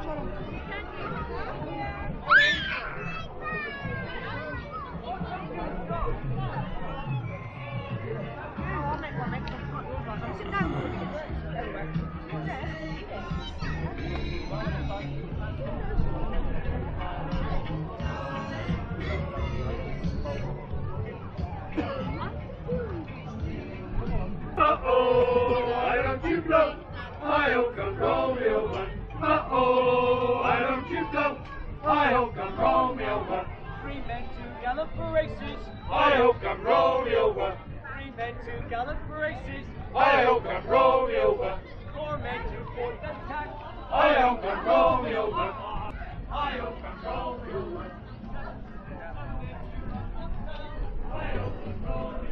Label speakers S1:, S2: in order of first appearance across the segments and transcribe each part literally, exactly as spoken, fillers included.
S1: Uh-oh, why don't you blow? I hope come Romeo one. Uh-oh, why don't you blow? I hope come Romeo one.
S2: Three men to gallop for races.
S1: I hope come Romeo one.
S2: Three men to gallop for races.
S1: I hope come Romeo one.
S2: Four men to fourth attack.
S1: I hope come Romeo one. I hope come Romeo one. I hope come Romeo one.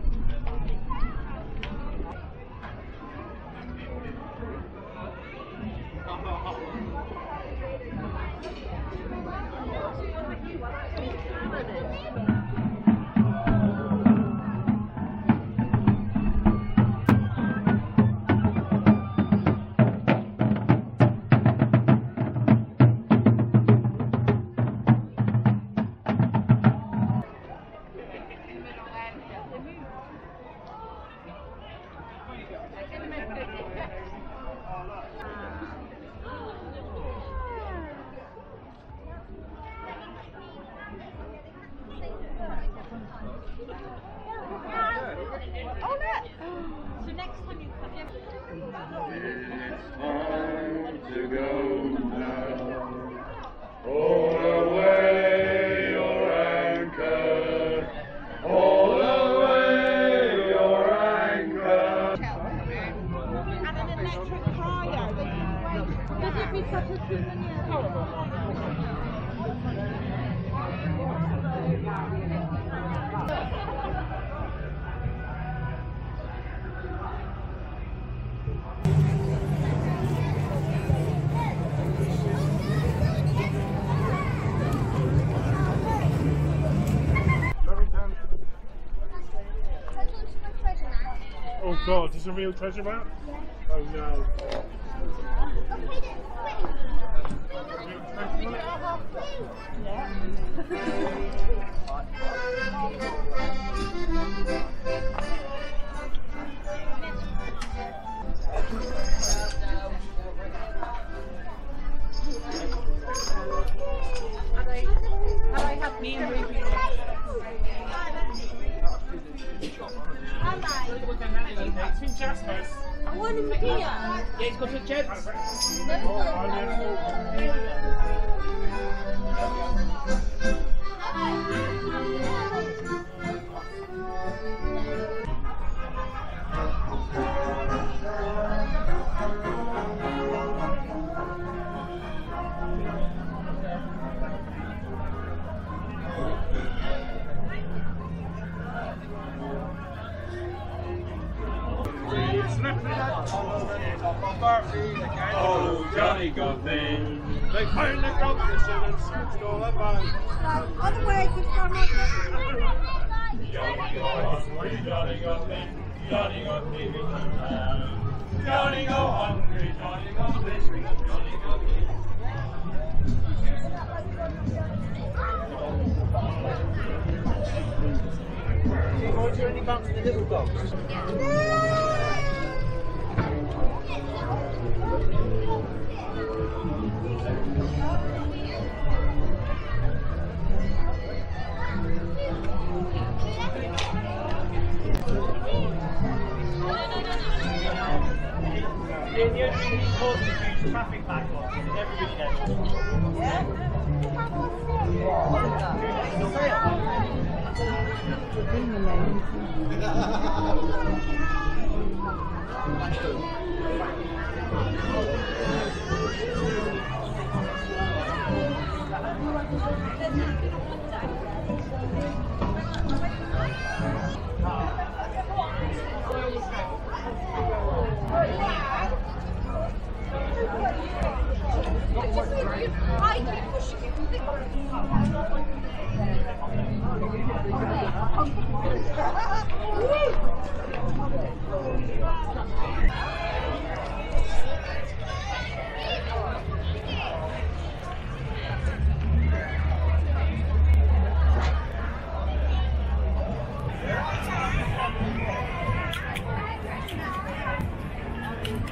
S3: Oh God, is this a real treasure map? Yeah. Oh no.
S2: How I have me and Ruby.
S3: It's in Jasper's.
S4: I want him here.
S2: Yeah, he's got a jet.
S1: Oh, Johnny got me. They finally got me, so they searched all about.
S4: Otherwise, it's not much.
S1: Johnny got me, Johnny got me, Johnny got me. Johnny go hungry, Johnny go hungry, Johnny got me.
S2: Was there any bumps in the little dogs? The only thing that causes a huge traffic backlog is everybody knows. Yeah?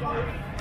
S2: Bye.